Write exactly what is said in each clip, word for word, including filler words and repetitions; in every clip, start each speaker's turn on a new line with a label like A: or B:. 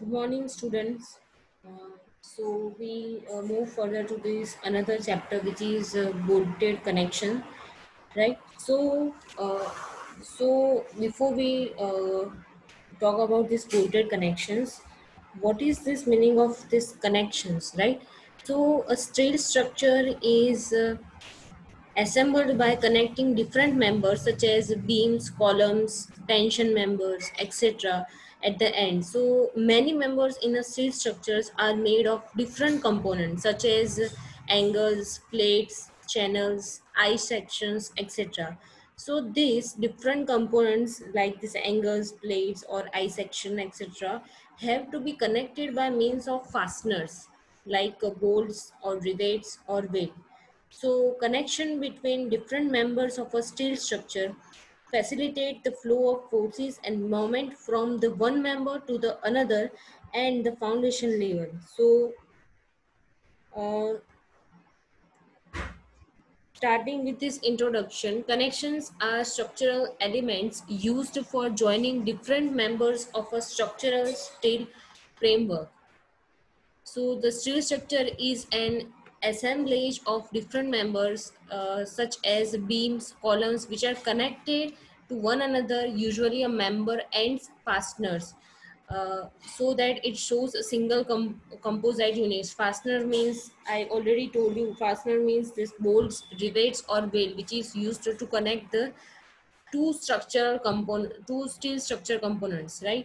A: Good morning, students. Uh, so we uh, move further to this another chapter, which is uh, bolted connection, right? So, uh, so before we uh, talk about these bolted connections, what is this meaning of these connections, right? So, a steel structure is uh, assembled by connecting different members such as beams, columns, tension members, et cetera at the end. So many members in a steel structures are made of different components such as angles, plates, channels, eye sections, et cetera. So these different components like these angles, plates or eye section, et cetera have to be connected by means of fasteners like uh, bolts or rivets or weight. So connection between different members of a steel structure facilitate the flow of forces and moment from the one member to the another and the foundation level. So uh, starting with this introduction, connections are structural elements used for joining different members of a structural steel framework. So the steel structure is an assemblage of different members uh, such as beams, columns which are connected to one another, usually a member and fasteners. Uh, so that it shows a single com- composite unit. Fastener means, I already told you, fastener means this bolts, rivets or wheel which is used to, to connect the two structural component, two steel structure components, right?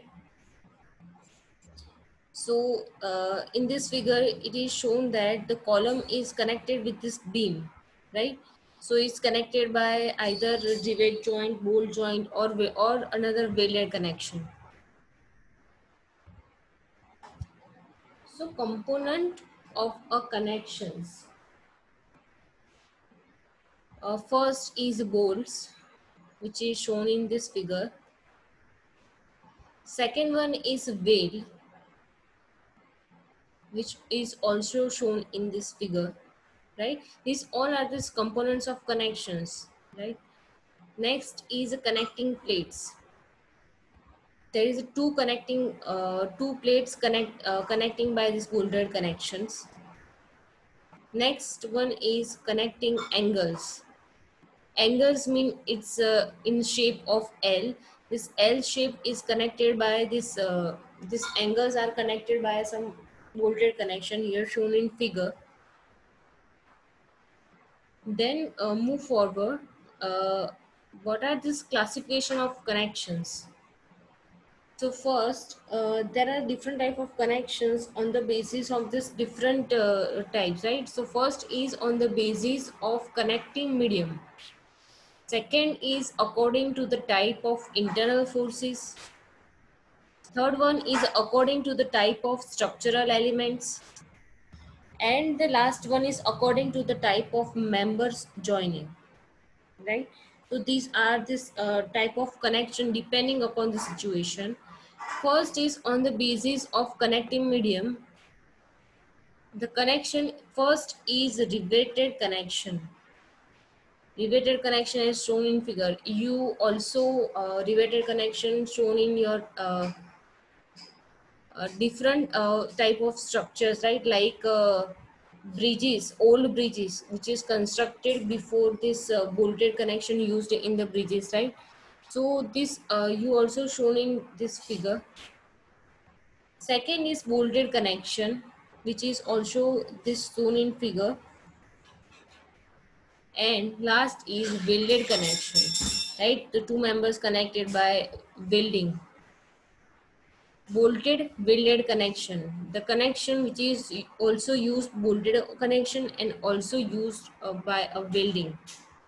A: So uh, in this figure, it is shown that the column is connected with this beam, right? So it's connected by either rivet joint, bolt joint, or or another welded connection. So component of a connections. Uh, first is bolts, which is shown in this figure. Second one is wheel, which is also shown in this figure, right? These all are these components of connections, right? Next is connecting plates. There is two connecting uh, two plates connect uh, connecting by these bolted connections. Next one is connecting angles. Angles mean it's uh, in shape of L. This L shape is connected by this. Uh, these angles are connected by some bolted connection here shown in figure. Then uh, move forward. Uh, what are this classification of connections? So first, uh, there are different type of connections on the basis of this different uh, types, right? So first is on the basis of connecting medium. Second is according to the type of internal forces. Third one is according to the type of structural elements. And the last one is according to the type of members joining, right? So these are this uh, type of connection depending upon the situation. First is on the basis of connecting medium. The connection first is riveted connection. Riveted connection is shown in figure. You also uh, riveted connection shown in your uh, uh, different uh, type of structures, right? Like uh, bridges, old bridges, which is constructed before this uh, bolted connection used in the bridges, right? So this uh, you also shown in this figure. Second is bolted connection, which is also this shown in figure. And last is welded connection, right? The two members connected by welding. Bolted welded connection. The connection which is also used bolted connection and also used uh, by a welding.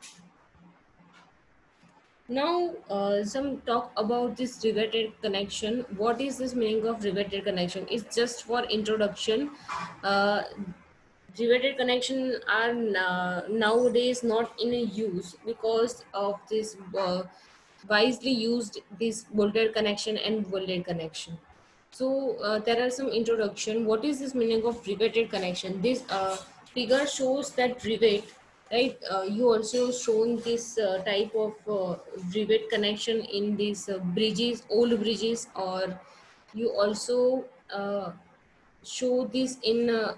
A: Now, uh, some talk about this riveted connection. What is this meaning of riveted connection? It's just for introduction. Uh, riveted connection are na- nowadays not in a use because of this uh, wisely used this bolted connection and welded connection. So uh, there are some introduction. What is this meaning of riveted connection? This uh, figure shows that rivet, right? Uh, you also shown this uh, type of uh, rivet connection in these uh, bridges, old bridges, or you also uh, show this in uh,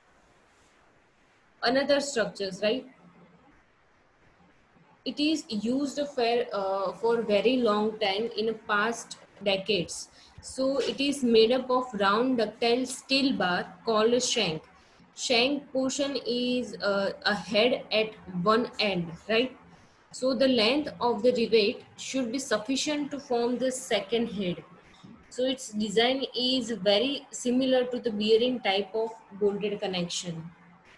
A: another structures, right? It is used for, uh, for very long time in past decades. So it is made up of round ductile steel bar called a shank. Shank portion is uh, a head at one end, right? So the length of the rivet should be sufficient to form the second head. So its design is very similar to the bearing type of bolted connection.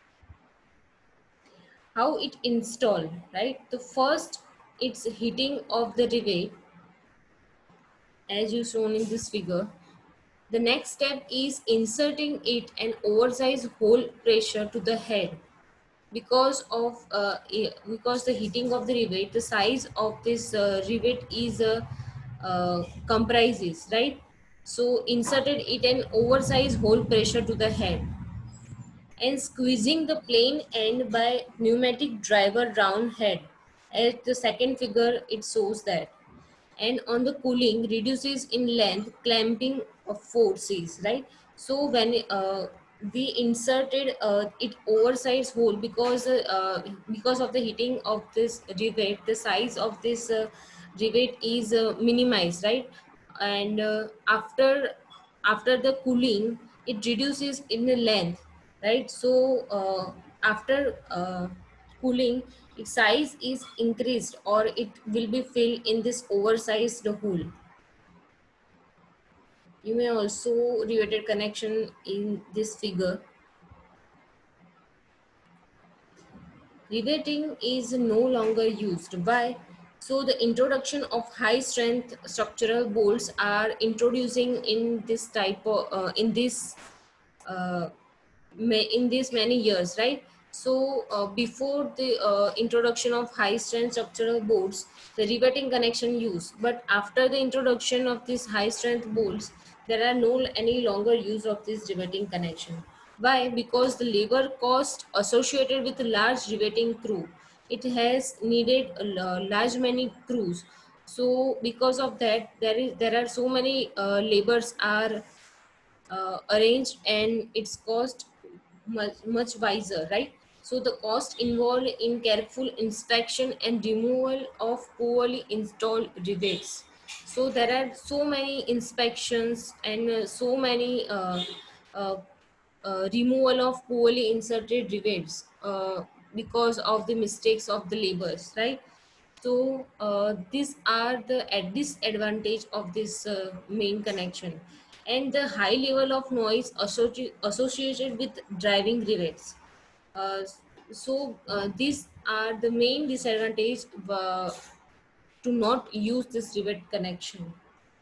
A: How it installed, right? The first, it's heating of the rivet as you shown in this figure. The next step is inserting it an oversized hole pressure to the head. Because of uh, i- because the heating of the rivet, the size of this uh, rivet is uh, uh, comprises, right? So inserted it an oversized hole pressure to the head and squeezing the plain end by pneumatic driver round head. As the second figure, it shows that. And on the cooling, reduces in length, clamping of forces, right? So when uh, we inserted uh, it oversized hole because uh, because of the heating of this rivet, the size of this uh, rivet is uh, minimized, right? And uh, after after the cooling, it reduces in the length, right? So uh, after uh, cooling, its size is increased or it will be filled in this oversized hole. You may also riveted connection in this figure. Riveting is no longer used. Why? So the introduction of high strength structural bolts are introducing in this type of uh, in this uh, ma- in these many years, right? So uh, before the uh, introduction of high strength structural bolts, the riveting connection used, but after the introduction of these high strength bolts, there are no any longer use of this riveting connection. Why? Because the labor cost associated with a large riveting crew, it has needed a la- large many crews. So because of that, there is there are so many uh, labors are uh, arranged and its cost much, much wiser, right? So the cost involved in careful inspection and removal of poorly installed rivets. So there are so many inspections and uh, so many uh, uh, uh, removal of poorly inserted rivets uh, because of the mistakes of the laborers, right? So uh, these are the at disadvantage of this uh, main connection and the high level of noise associ- associated with driving rivets. Uh, so uh, these are the main disadvantage uh, to not use this rivet connection.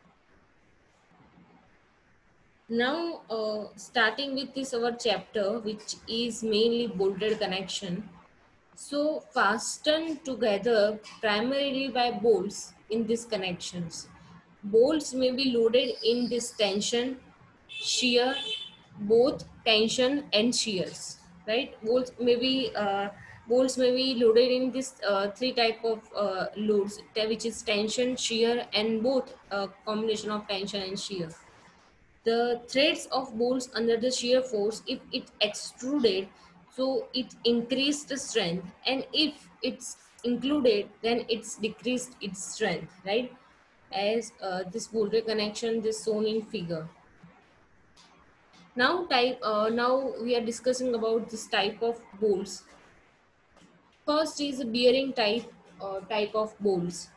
A: Now, uh, starting with this our chapter, which is mainly bolted connection. So fastened together primarily by bolts in these connections. Bolts may be loaded in this tension, shear, both tension and shears. Right? Bolts may be uh, bolts may be loaded in this uh, three type of uh, loads, which is tension, shear, and both uh, combination of tension and shear. The threads of bolts under the shear force, if it extruded, so it increased the strength, and if it's included, then it's decreased its strength, right? As uh, this bolted connection, this shown in figure. Now type uh, now we are discussing about this type of bolts. First is a bearing type uh, type of bolts.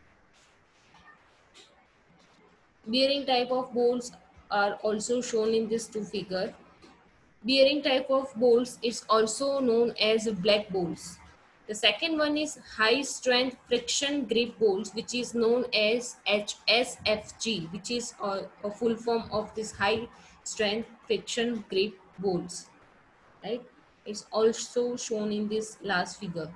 A: Bearing type of bolts are also shown in this two figure. Bearing type of bolts is also known as black bolts. The second one is high strength friction grip bolts, which is known as H S F G, which is a, a full form of this high strength friction grip bolts, right? It's also shown in this last figure.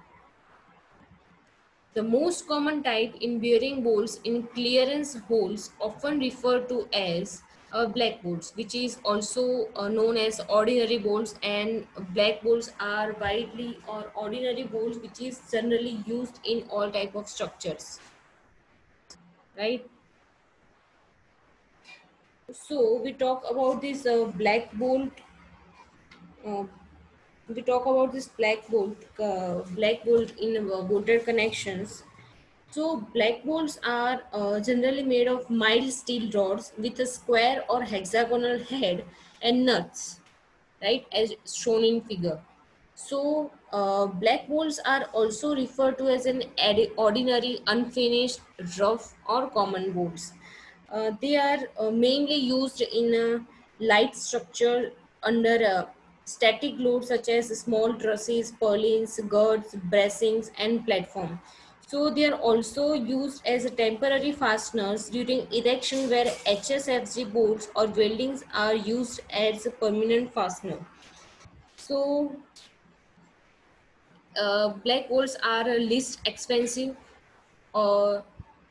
A: The most common type in bearing bolts in clearance holes, often referred to as uh, black bolts, which is also uh, known as ordinary bolts, and black bolts are widely or ordinary bolts which is generally used in all type of structures, right? So we talk about this uh, black bolt. Uh, we talk about this black bolt, uh, black bolt in uh, bolted connections. So black bolts are uh, generally made of mild steel rods with a square or hexagonal head and nuts, right, as shown in figure. So uh, black bolts are also referred to as an adi- ordinary, unfinished, rough or common bolts. Uh, they are uh, mainly used in a light structure under a static load such as small trusses, purlins, girts, bracings and platform. So they are also used as a temporary fasteners during erection where H S F G bolts or weldings are used as a permanent fastener. So uh, black bolts are uh, least expensive. Uh,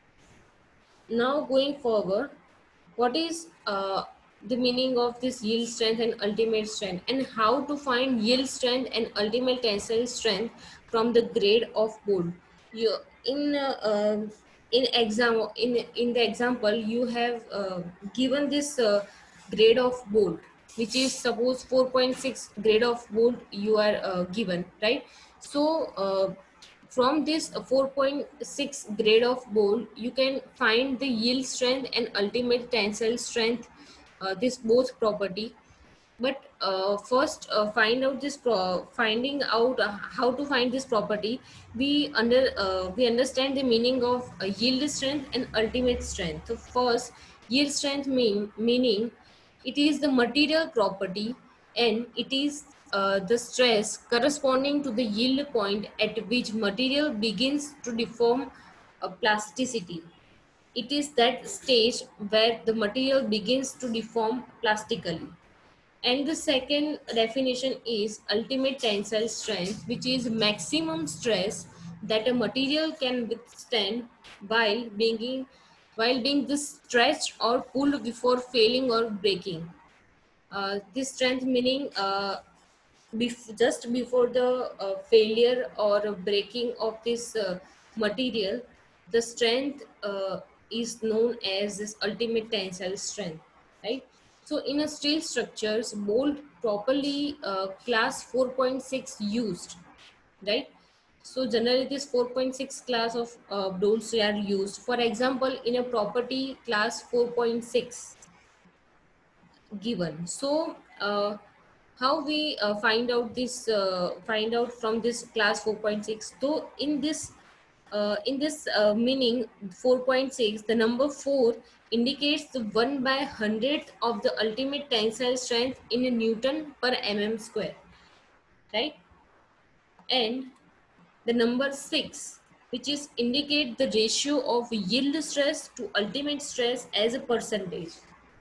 A: Now going forward, what is uh, the meaning of this yield strength and ultimate strength, and how to find yield strength and ultimate tensile strength from the grade of bolt? You in uh, um in exam in in the example you have uh, given this uh, grade of bolt, which is suppose four point six grade of bolt you are uh, given, right? So uh, from this uh, four point six grade of bolt, you can find the yield strength and ultimate tensile strength, uh, this both property. But uh, first, uh, find out this pro- finding out uh, how to find this property. We under uh, we understand the meaning of uh, yield strength and ultimate strength. So first, yield strength mean meaning it is the material property and it is uh, the stress corresponding to the yield point at which material begins to deform uh, plasticity. It is that stage where the material begins to deform plastically. And the second definition is ultimate tensile strength, which is maximum stress that a material can withstand while being while being stretched or pulled before failing or breaking. Uh, this strength meaning uh, bef- just before the uh, failure or breaking of this uh, material, the strength uh, is known as this ultimate tensile strength, right? So in a steel structures, bolt properly uh, class four point six used, right? So generally this four point six class of uh, bolts are used. For example, in a property class four point six given. So uh, how we uh, find out this uh, find out from this class four point six? So in this uh, in this uh, meaning four point six, the number four indicates the one by hundredth of the ultimate tensile strength in a newton per mm square, right? And the number six, which is indicate the ratio of yield stress to ultimate stress as a percentage.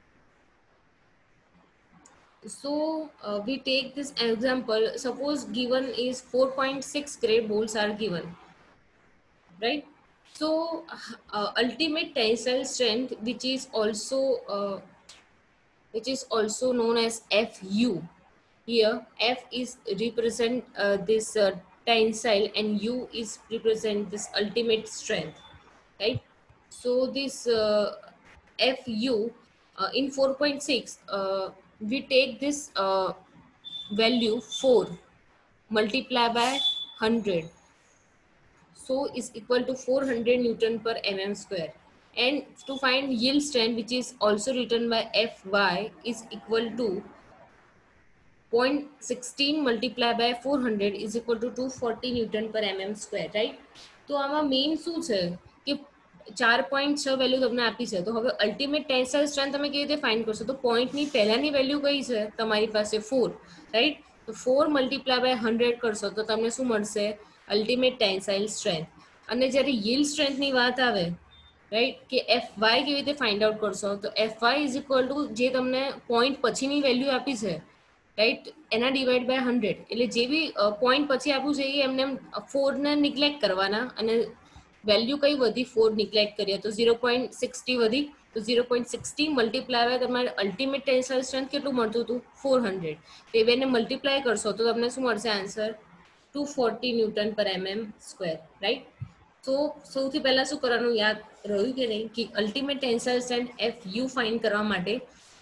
A: So uh, we take this example, suppose given is four point six grade bolts are given, right? So uh, ultimate tensile strength, which is also uh, which is also known as F U. Here F is represent uh, this uh, tensile and U is represent this ultimate strength, right? So this uh, F U uh, in four point six, uh, we take this uh, value four multiplied by one hundred, so is equal to four hundred newton per mm square. And to find yield strength, which is also written by Fy, is equal to zero point one six multiplied by four hundred is equal to two hundred forty newton per mm square, right? તો આમાં main શું છે કે ચાર point છ value તમને આપી છે, તો હવે અલ્ટિમેટ ટેન્સાઇલ સ્ટ્રેન્થ તમે કેવી રીતે ફાઇન્ડ કરશો? તો પોઈન્ટની પહેલાની વેલ્યુ કઈ છે તમારી પાસે? Four, right? તો ફોર મલ્ટીપ્લાય બાય હંડ્રેડ કરશો તો તમને શું મળશે? Ultimate tensile strength. અને જ્યારે yield સ્ટ્રેન્થની વાત આવે, રાઈટ, કે એફ વાય કેવી રીતે ફાઇન્ડ આઉટ કરશો? તો F Y is equal to જે તમને પોઈન્ટ પછીની વેલ્યુ આપી છે, રાઈટ, એના ડિવાઈડ બાય હંડ્રેડ. એટલે જે બી પોઈન્ટ પછી આપ્યું છે એ એમને ફોરને નિગ્લેક્ટ કરવાના, અને વેલ્યુ કઈ વધી? ફોર નિગ્લેક્ટ કરીએ તો ઝીરો પોઈન્ટ સિક્સટી વધી, તો zero point sixty multiply by તમારે અલ્ટિમેટ ટેન્સાઇલ સ્ટ્રેન્થ કેટલું મળતું હતું? Four hundred. તે બેને મલ્ટીપ્લાય કરશો તો તમને શું મળશે આન્સર? ટુ ફોર્ટી ન્યૂટન પર એમએમ સ્ક્વેર, રાઈટ? તો સૌથી પહેલા શું કરવાનું યાદ રહ્યું કે નહીં, કે ultimate tensile strength F U find કરવા માટે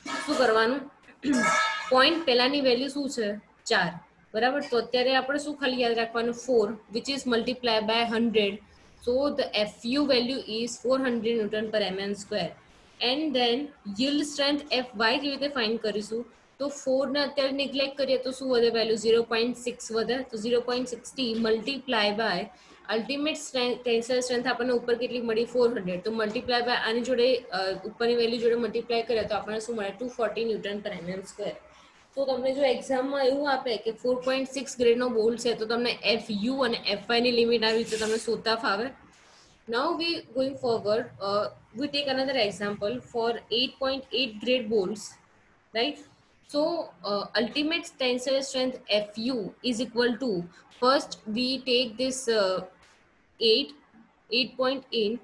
A: શું કરવાનું? પોઈન્ટ પહેલાની વેલ્યુ શું છે? ચાર, બરાબર. તો અત્યારે આપણે શું ખાલી યાદ રાખવાનું? Four which is multiply by hundred. So the FU value is four hundred newton પર mm square. And then yield strength F Y કેવી રીતે ફાઇન્ડ કરીશું? તો ફોર ને અત્યારે નિગ્લેક્ટ કરીએ તો શું વધે વેલ્યુ? ઝીરો પોઈન્ટ સિક્સ વધે. તો zero point sixty multiply by ultimate strength tensile strength આપણને ઉપર કેટલી મળી? Four hundred. તો મલ્ટીપ્લાય બાય આની જોડે ઉપરની વેલ્યુ જોડે મલ્ટીપ્લાય કરીએ તો આપણને શું મળે? ટુ ફોર્ટી ન્યૂટન પર એમએમ સ્ક્વેર. તો તમને જો એક્ઝામમાં એવું આપે કે ફોર પોઈન્ટ સિક્સ ગ્રેડનો બોલ છે તો તમને એફ યુ અને એફ વાયની લિમિટ આવી રીતે તમને શોધતા ફાવે. Now we going forward, uh, we take another example for eight point eight grade bolts, right? So uh, ultimate tensile strength F U is equal to, first we take this uh, eight, eight point eight,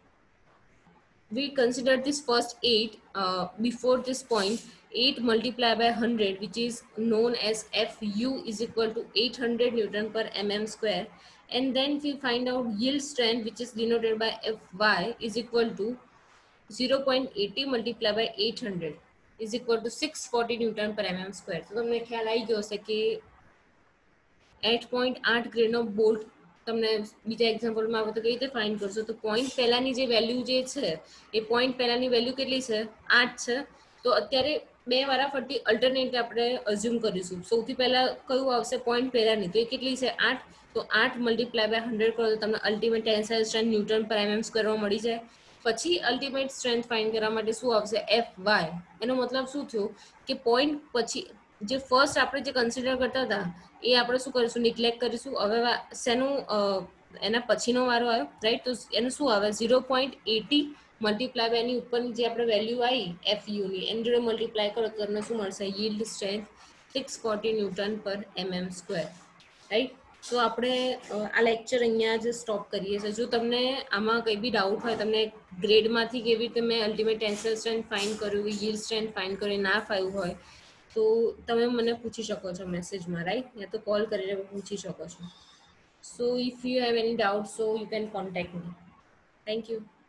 A: we consider this first eight uh, before this point. Eight multiplied by one hundred, which is known as F U, is equal to eight hundred newton per mm square. And then we find out yield strength, which is denoted by F Y, is equal to zero point eight zero multiplied by eight hundred, is equal to six hundred forty newton per mm square. તો તમને ખ્યાલ આવી ગયો હશે કે eight point આઠ ગ્રેડનો bolt તમને બીજા એક્ઝામ્પલમાં આવે તો કઈ રીતે ફાઇન્ડ કરશો? તો પોઈન્ટ પહેલાની જે વેલ્યુ જે છે એ પોઈન્ટ પહેલાની વેલ્યુ કેટલી છે? આઠ છે. તો અત્યારે બે વારાફરતી અલ્ટરનેટ આપણે અઝ્યુમ કરીશું. સૌથી પહેલા કયું આવશે? પોઈન્ટ પહેલાની. તો એ કેટલી છે? આઠ. તો આઠ મલ્ટીપ્લાય બાય હંડ્રેડ કરો તો તમને અલ્ટિમેટ ટેન્સાઇલ સ્ટ્રેન્થ ન્યૂટન પર એમએમ સ્ક્વેરમાં મળી જાય. પછી અલ્ટિમેટ સ્ટ્રેન્થ ફાઇન્ડ કરવા માટે શું આવશે? F Y. એનો મતલબ શું થયું કે પોઈન્ટ પછી જે ફર્સ્ટ આપણે જે કન્સિડર કરતા હતા એ આપણે શું કરીશું? નિગ્લેક્ટ કરીશું. હવે શેનું એના પછીનો વારો આવ્યો, રાઈટ? તો એનું શું આવે? Zero point eighty multiply by એની ઉપરની જે આપણે વેલ્યુ આવી એફ યુની એની જોડે મલ્ટીપ્લાય કરો તો તમને શું મળશે? yield strength six forty newton પર એમએમ સ્ક્વેર, રાઈટ? તો આપણે આ લેક્ચર અહીંયા જ સ્ટોપ કરીએ છીએ. જો તમને આમાં કંઈ બી ડાઉટ હોય, તમને ગ્રેડમાંથી કેવી રીતે મેં અલ્ટિમેટ ટેન્સાઇલ સ્ટ્રેન્થ ફાઇન્ડ કર્યું, yield સ્ટ્રેન્થ ફાઇન્ડ કરી ના ફાવ્યું હોય તો તમે મને પૂછી શકો છો મેસેજમાં, રાઈટ? યા તો કોલ કરીને પૂછી શકો છો. So if you have any doubt so you can contact me. Thank you.